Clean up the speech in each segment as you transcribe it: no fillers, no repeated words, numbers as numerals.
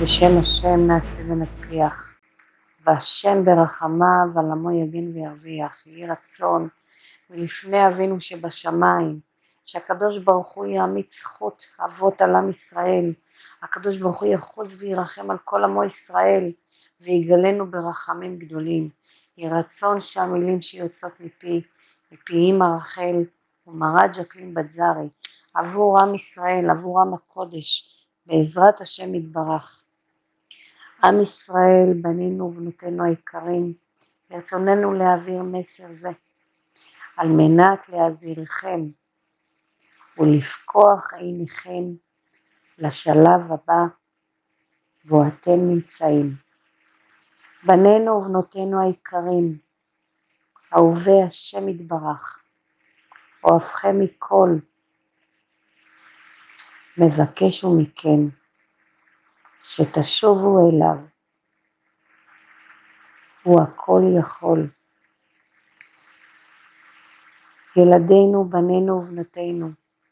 בשם השם נעשה ונצליח, והשם ברחמיו על עמו יגן וירוויח. יהי רצון ולפני אבינו שבשמיים, שהקדוש ברוך הוא יעמיד זכות אבות על עם ישראל, הקדוש ברוך הוא יחוז וירחם על כל עמו ישראל, ויגלנו ברחמים גדולים. יהי רצון שהמילים שיוצאות מפי אמא רחל ומרה ג'קלין בת זרי, עבור עם ישראל, עבור עם הקודש, בעזרת השם יתברך. עם ישראל, בנינו ובנותינו היקרים, ברצוננו להעביר מסר זה, על מנת להזהירכם ולפקוח עיניכם לשלב הבא בו אתם נמצאים. בנינו ובנותינו היקרים, אהובי השם יתברך, אוהבכם מכל, מבקשו מכם שתשובו אליו, הוא הכל יכול. ילדינו, בנינו ובנותינו,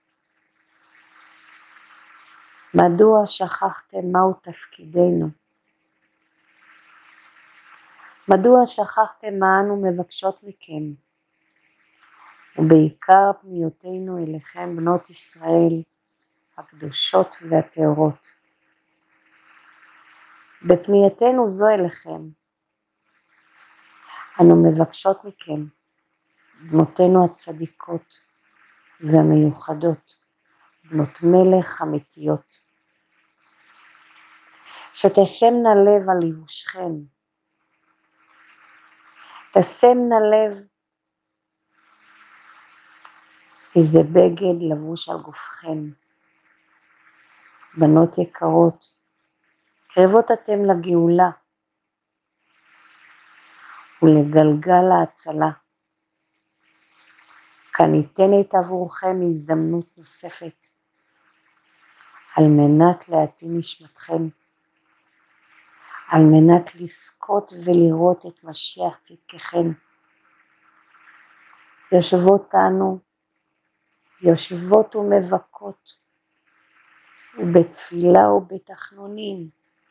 מדוע שכחתם מהו תפקידנו? מדוע שכחתם מה אנו מבקשות מכם? ובעיקר פניותינו אליכם בנות ישראל הקדושות והטהורות. בפנייתנו זו אליכם, אנו מבקשות מכם, בנותינו הצדיקות והמיוחדות, בנות מלך אמיתיות, שתשמנה לב על לבושכם, תשמנה לב איזה בגד לבוש על גופכם. בנות יקרות, קרבות אתם לגאולה ולגלגל ההצלה. כאן ניתנת עבורכם הזדמנות נוספת, על מנת להציל נשמתכם, על מנת לזכות ולראות את משיח צדקכם. יושבות ומבכות, ובתפילה ובתחנונים,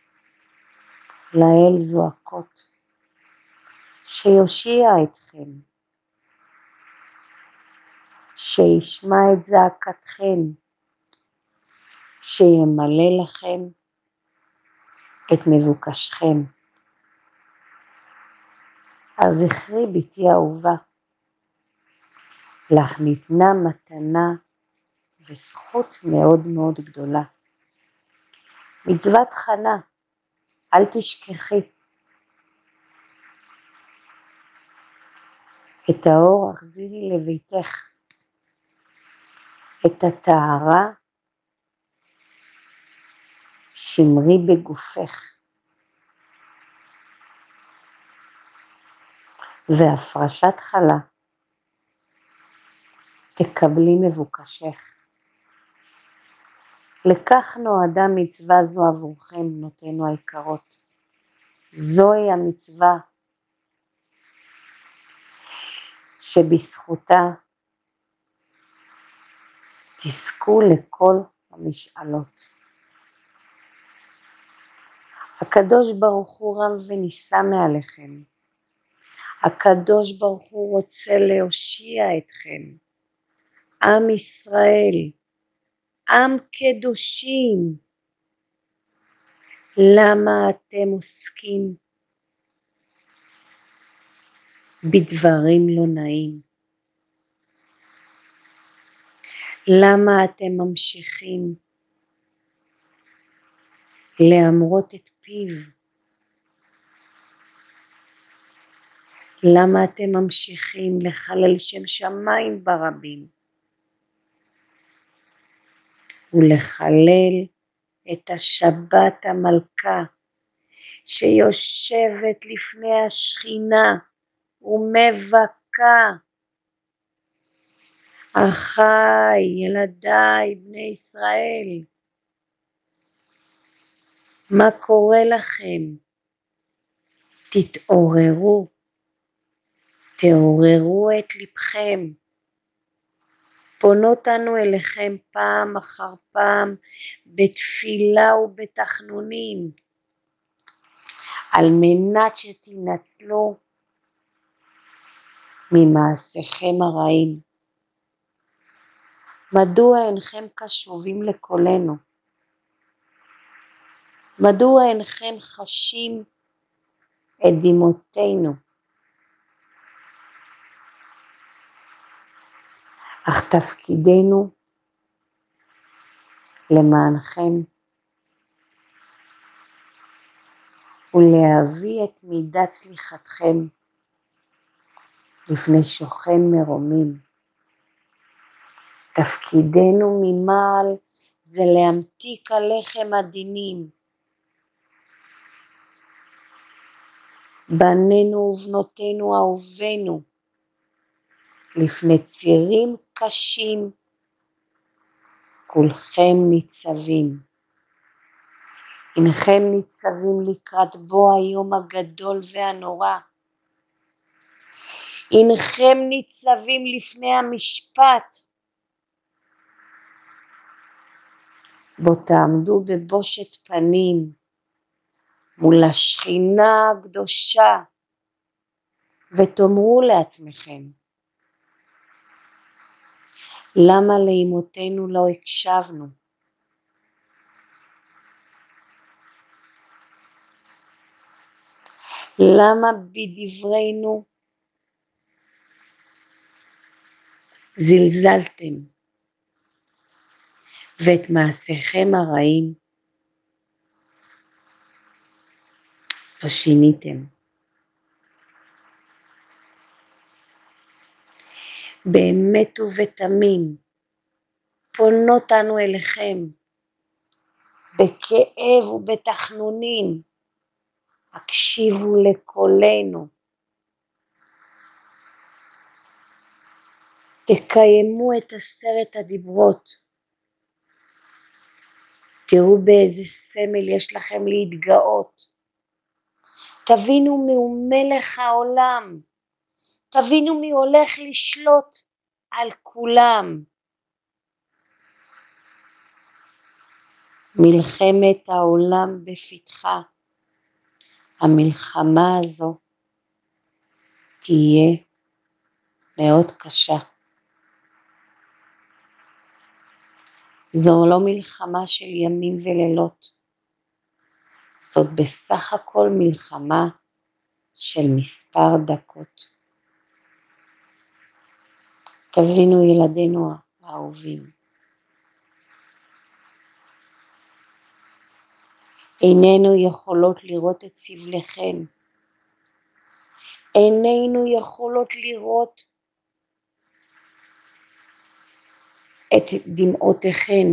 לאל זועקות, שיושיע אתכם, שישמע את זעקתכם, שימלא לכם את מבוקשכם. אז זכרי ביתי אהובה, לך ניתנה מתנה וזכות מאוד מאוד גדולה. מצוות חנה, אל תשכחי. את האור החזירי לביתך, את הטהרה שמרי בגופך, והפרשת חלה תקבלי מבוקשך. לכך נועדה מצווה זו עבורכם, בנותינו היקרות. זוהי המצווה שבזכותה תזכו לכל המשאלות. הקדוש ברוך הוא רם ונישא מעליכם. הקדוש ברוך הוא רוצה להושיע אתכם. עם ישראל, עם קדושים. למה אתם עוסקים בדברים לא נעים? למה אתם ממשיכים להמרות את פיו? למה אתם ממשיכים לחלל שם שמיים ברבים ולחלל את השבת המלכה שיושבת לפני השכינה ומבכה? אחיי, ילדיי, בני ישראל, מה קורה לכם? תתעוררו, תעוררו את לבכם. פונות אנו אליכם פעם אחר פעם בתפילה ובתחנונים. על מנת שתנצלו ממעשיכם הרעים. מדוע אינכם קשובים לקולנו? מדוע אינכם חשים את דמעותינו? אך תפקידנו למענכם ולהביא את מידת סליחתכם לפני שוכן מרומים. תפקידנו ממעל זה להמתיק עליכם הדינים. בנינו ובנותינו אהובינו, לפני צירים קשים כולכם ניצבים. הנכם ניצבים לקראת בוא היום הגדול והנורא. הנכם ניצבים לפני המשפט, בו תעמדו בבושת פנים מול השכינה הקדושה ותאמרו לעצמכם, למה לאמותינו לא הקשבנו? למה בדברינו זלזלתם ואת מעשיכם הרעים לא שיניתם? באמת ובתמים פונות אנו אליכם בכאב ובתחנונים, הקשיבו לקולנו, תקיימו את 10 הדיברות, תראו באיזה סמל יש לכם להתגאות, תבינו מיהו מלך העולם, תבינו מי הולך לשלוט על כולם. מלחמת העולם בפתחה, המלחמה הזו תהיה מאוד קשה. זו לא מלחמה של ימים ולילות, זאת בסך הכל מלחמה של מספר דקות. תבינו ילדינו האהובים, איננו יכולות לראות את סבלכם, איננו יכולות לראות את דמעותיכם.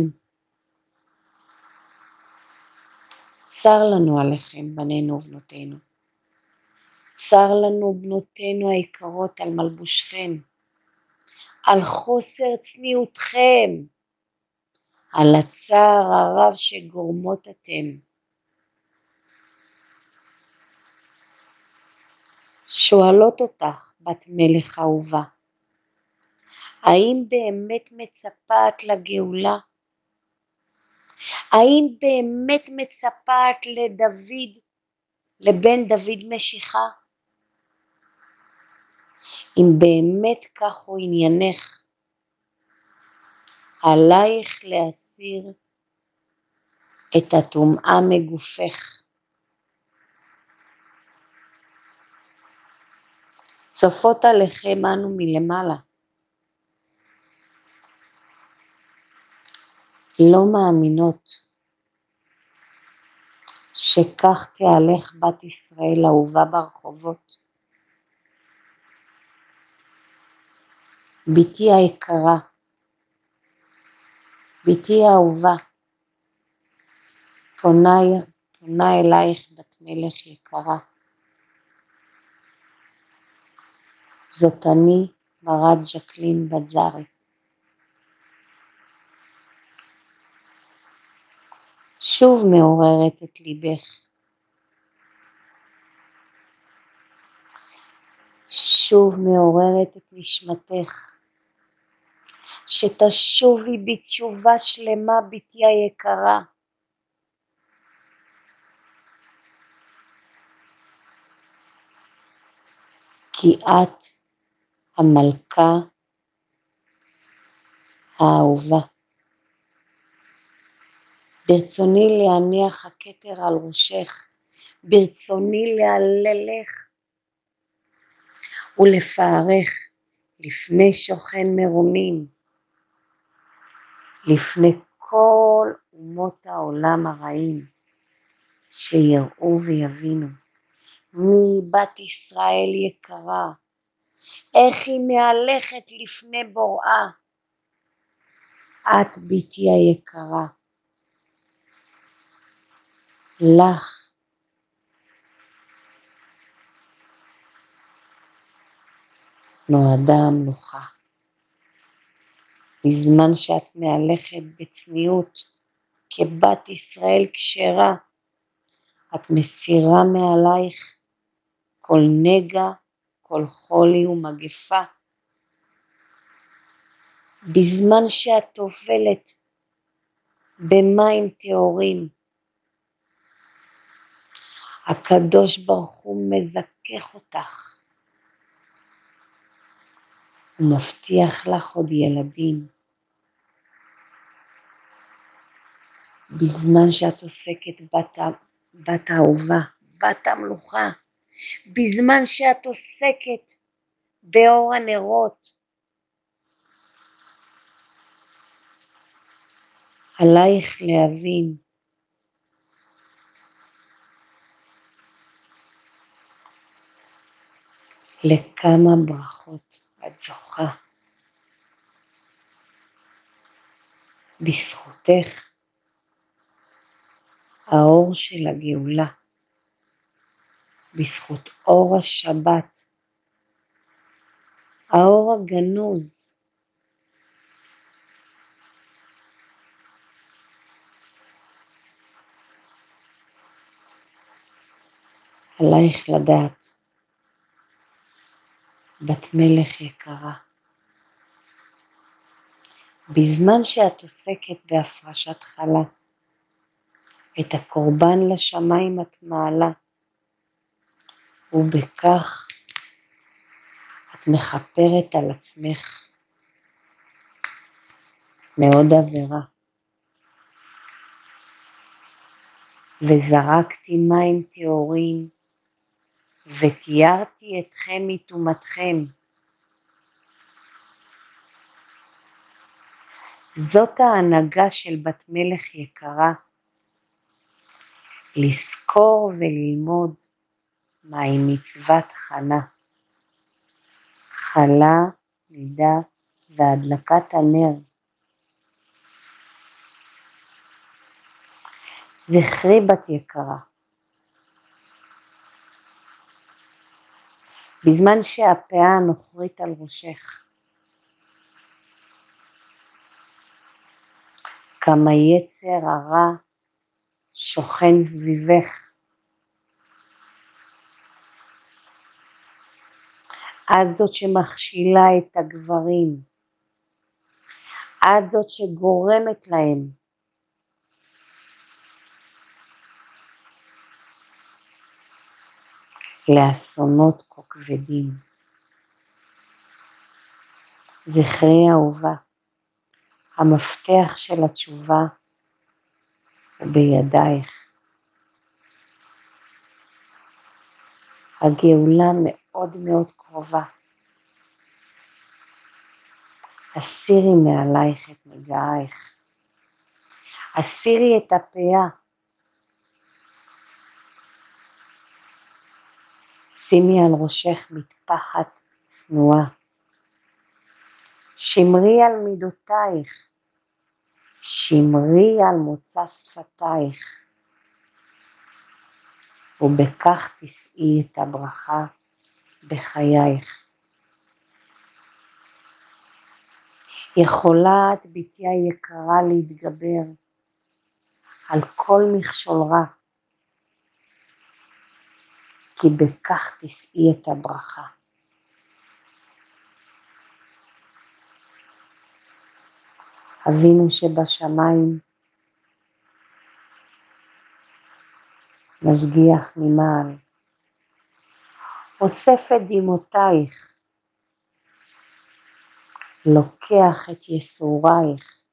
צר לנו עליכם בנינו ובנותינו, צר לנו בנותינו היקרות על מלבושכם, על חוסר צניעותכם, על הצער הרב שגורמות אתם. שואלות אותך בת מלך אהובה, האם באמת מצפת לגאולה? האם באמת מצפת לדוד, לבן דוד משיחה? אם באמת כך הוא עניינך, עלייך להסיר את הטומאה מגופך. צופות עליכם אנו מלמעלה, לא מאמינות שכך תהלך בת ישראל אהובה ברחובות. ביתי היקרה, ביתי האהובה, פונה אלייך בת מלך יקרה. זאת אני מרת ג'קלין בת זרי. שוב מעוררת את ליבך, שוב מעוררת את נשמתך, שתשובי בתשובה שלמה ביתי היקרה. כי את המלכה האהובה. ברצוני להניח הכתר על ראשך, ברצוני להללך ולפארך לפני שוכן מרומים, לפני כל אומות העולם הרעים, שיראו ויבינו מי בת ישראל יקרה, איך היא מהלכת לפני בוראה. את ביתי היקרה, לך נועדה המלוכה. בזמן שאת מהלכת בצניעות כבת ישראל כשרה, את מסירה מעלייך כל נגע, כל חולי ומגפה. בזמן שאת טובלת במים טהורים, הקדוש ברוך הוא מזכך אותך ומבטיח לך עוד ילדים. בזמן שאת עוסקת בת האהובה, בת המלוכה, בזמן שאת עוסקת באור הנרות, עלייך להבין לכמה ברכות את זוכה. בזכותך האור של הגאולה, בזכות אור השבת, האור הגנוז, עלייך לדעת, בת מלך יקרה, בזמן שאת עוסקת בהפרשת חלה, את הקורבן לשמיים את מעלה, ובכך את מכפרת על עצמך מאוד עבירה. וזרקתי מים טהורים, ותיארתי אתכם מטומאתכם. זאת ההנהגה של בת מלך יקרה, לזכור וללמוד מהי מצוות חנה. חלה, נידה והדלקת הנר. זכרי בת יקרה, בזמן שהפאה הנוכרית על ראשך, כמה יצר הרע שוכן סביבך. את זאת שמכשילה את הגברים, את זאת שגורמת להם לאסונות כה כבדים. זכרי אהובה, המפתח של התשובה הוא בידייך. הגאולה מאוד מאוד קרובה. הסירי מעלייך את נגעייך. הסירי את הפאה. שימי על ראשך מטפחת צנועה. שמרי על מידותייך. שמרי על מוצא שפתייך. ובכך תשאי את הברכה בחייך. יכולה את ביתי היקרה להתגבר על כל מכשול רע, כי בכך תשאי את הברכה. אבינו שבשמיים, משגיח ממעל, אוסף את דמעותייך, לוקח את יסורייך,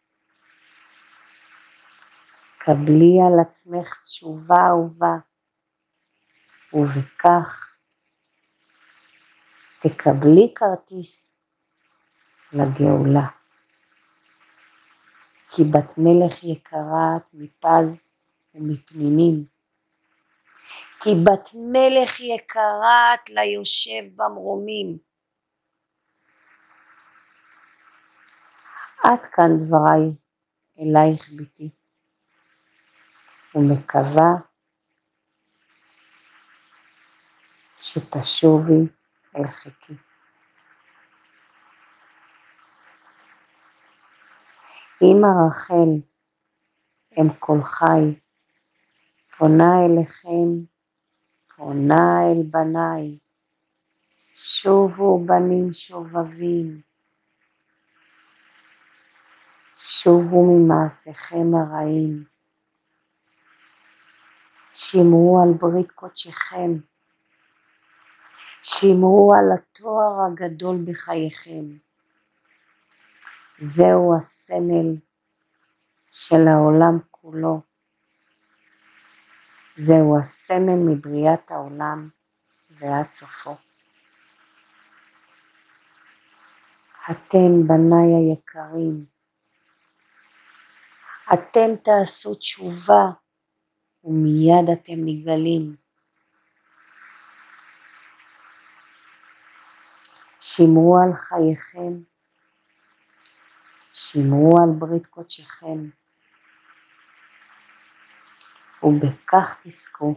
קבלי על עצמך תשובה אהובה, ובכך תקבלי כרטיס לגאולה. כי בת מלך יקרה את מפז ומפנינים, כי בת מלך יקרה את ליושב במרומים. עד כאן דבריי אלייך ביתי, ומקווה שתשובי אל חיקי. אמא רחל, אם כל חי, פונה אליכם, פונה אל בניי, שובו בנים שובבים, שובו ממעשיכם הרעים, שמרו על ברית קודשכם, שמרו על התואר הגדול בחייכם. זהו הסמל של העולם כולו, זהו הסמל מבריאת העולם ועד סופו. אתם בניי היקרים, אתם תעשו תשובה ומיד אתם נגאלים. שמרו על חייכם, שמרו על ברית קודשכם, ובכך תזכו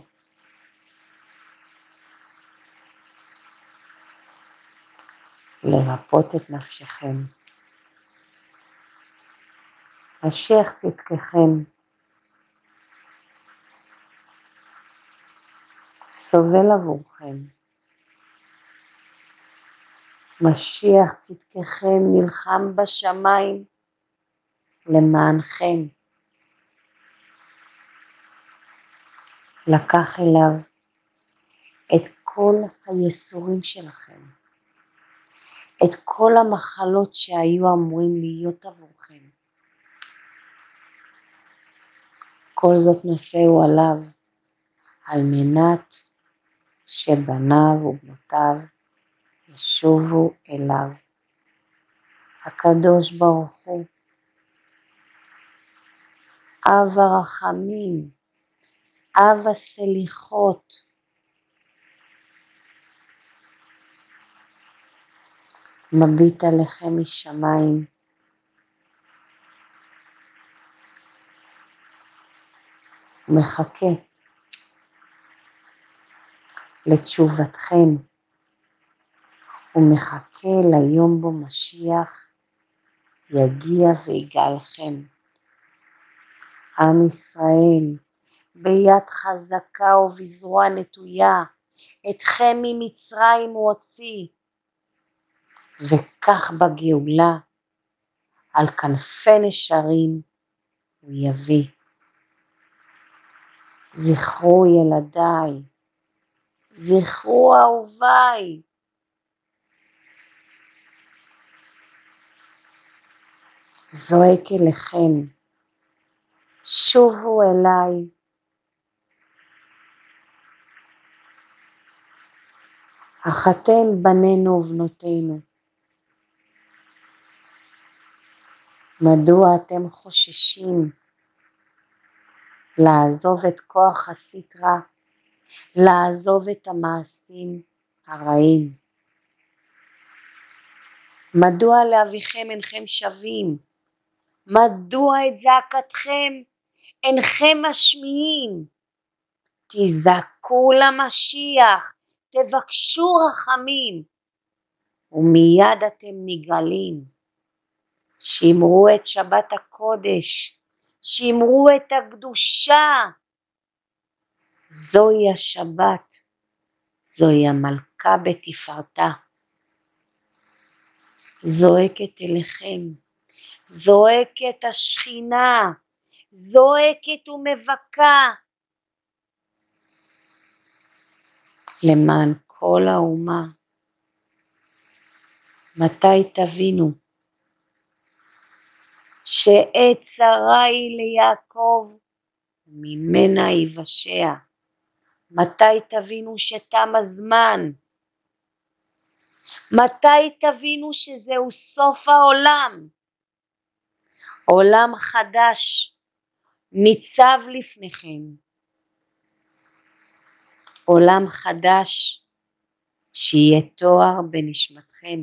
לרפות את נפשכם. משיח צדקכם סובל עבורכם. משיח צדקכם נלחם בשמיים למענכם. לקח אליו את כל היסורים שלכם, את כל המחלות שהיו אמורים להיות עבורכם. כל זאת נושאו עליו, על מנת שבניו ובנותיו ישובו אליו. הקדוש ברוך הוא, אב הרחמים, אב הסליחות, מביט עליכם משמיים, מחכה לתשובתכם, ומחכה ליום בו משיח יגיע ויגאלכם. עם ישראל, ביד חזקה ובזרוע נטויה, אתכם ממצרים הוא הוציא, וכך בגאולה, על כנפי נשרים הוא יביא. זכרו ילדיי, זכרו אהוביי, זועק אליכם, שובו אליי, אך אתם בנינו ובנותינו, מדוע אתם חוששים לעזוב את כוח הסטרה, לעזוב את המעשים הרעים? מדוע לאביכם אינכם שווים? מדוע את זעקתכם אינכם משמיעים? תזעקו למשיח, תבקשו רחמים, ומיד אתם נגאלים. שמרו את שבת הקודש, שמרו את הקדושה. זוהי השבת, זוהי המלכה בתפארתה. זועקת אליכם, זועקת השכינה, זועקת ומבכה למען כל האומה. מתי תבינו שעת צרה היא ליעקב, ממנה יבשע? מתי תבינו שתם הזמן? מתי תבינו שזהו סוף העולם? עולם חדש ניצב לפניכם. עולם חדש שיהיה תואר בנשמתכם.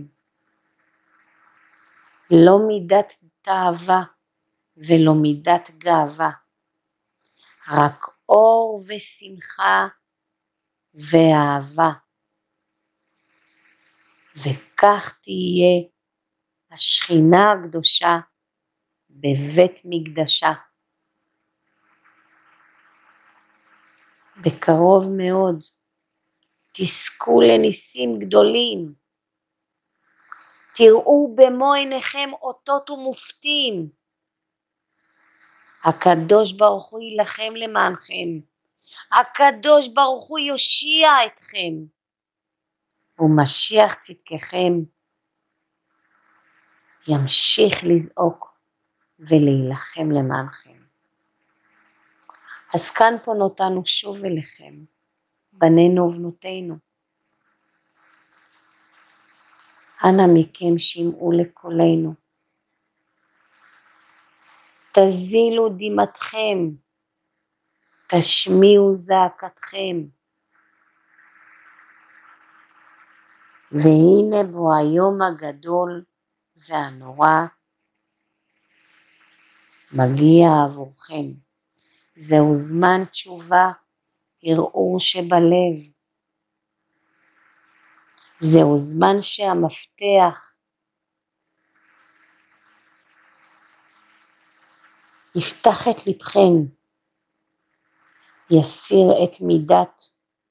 לא מידת תאווה ולא מידת גאווה, רק אור ושמחה ואהבה. וכך תהיה השכינה הקדושה בבית מקדשה. בקרוב מאוד תזכו לניסים גדולים. תראו במו עיניכם אותות ומופתים. הקדוש ברוך הוא ילחם למענכם. הקדוש ברוך הוא יושיע אתכם. ומשיח צדקכם ימשיך לזעוק ולהילחם למענכם. אז כאן פונות אנו שוב אליכם, בנינו ובנותינו. אנא מכם שמעו לקולנו. תזילו דמעתכם, תשמיעו זעקתכם. והנה בו היום הגדול והנורא מגיע עבורכם. זהו זמן תשובה, ערעור שבלב. זהו זמן שהמפתח יפתח את לבכם, יסיר את מידת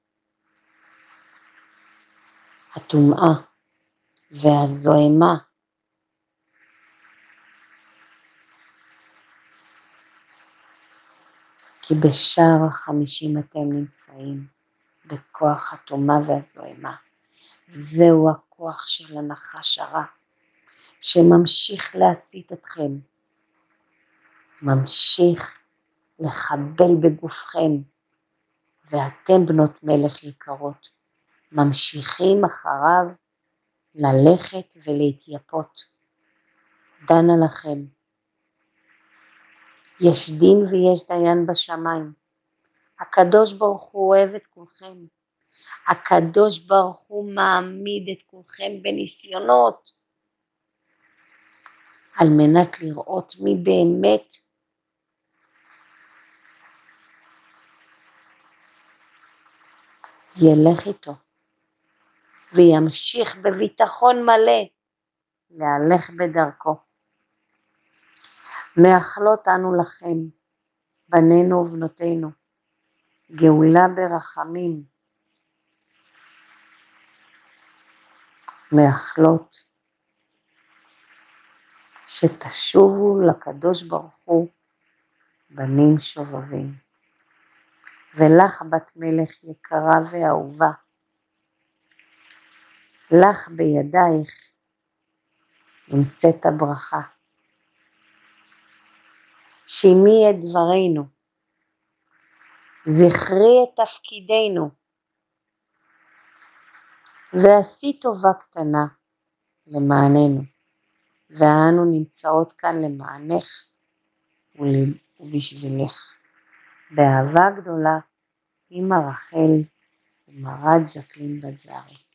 הטומאה והזוהמה. כי בשער ה50 אתם נמצאים בכוח הטומאה והזוהמה. זהו הכוח של הנחש הרע שממשיך להסית אתכם, ממשיך לחבל בגופכם, ואתם בנות מלך יקרות ממשיכים אחריו ללכת ולהתייפות. דנה לכם. יש דין ויש דיין בשמיים. הקדוש ברוך הוא אוהב את כולכם. הקדוש ברוך הוא מעמיד את כולכם בניסיונות על מנת לראות מי באמת ילך איתו וימשיך בביטחון מלא להלך בדרכו. מאחלות אנו לכם, בנינו ובנותינו, גאולה ברחמים. מאחלות שתשובו לקדוש ברוך הוא בנים שובבים. ולך בת מלך יקרה ואהובה, לך בידייך נמצאת הברכה. שימי את דברינו, זכרי את תפקידנו, ועשי טובה קטנה למעננו, ואנו נמצאות כאן למענך ובשבילך. באהבה גדולה, אמא רחל ומרת ז'קלין בת זרי.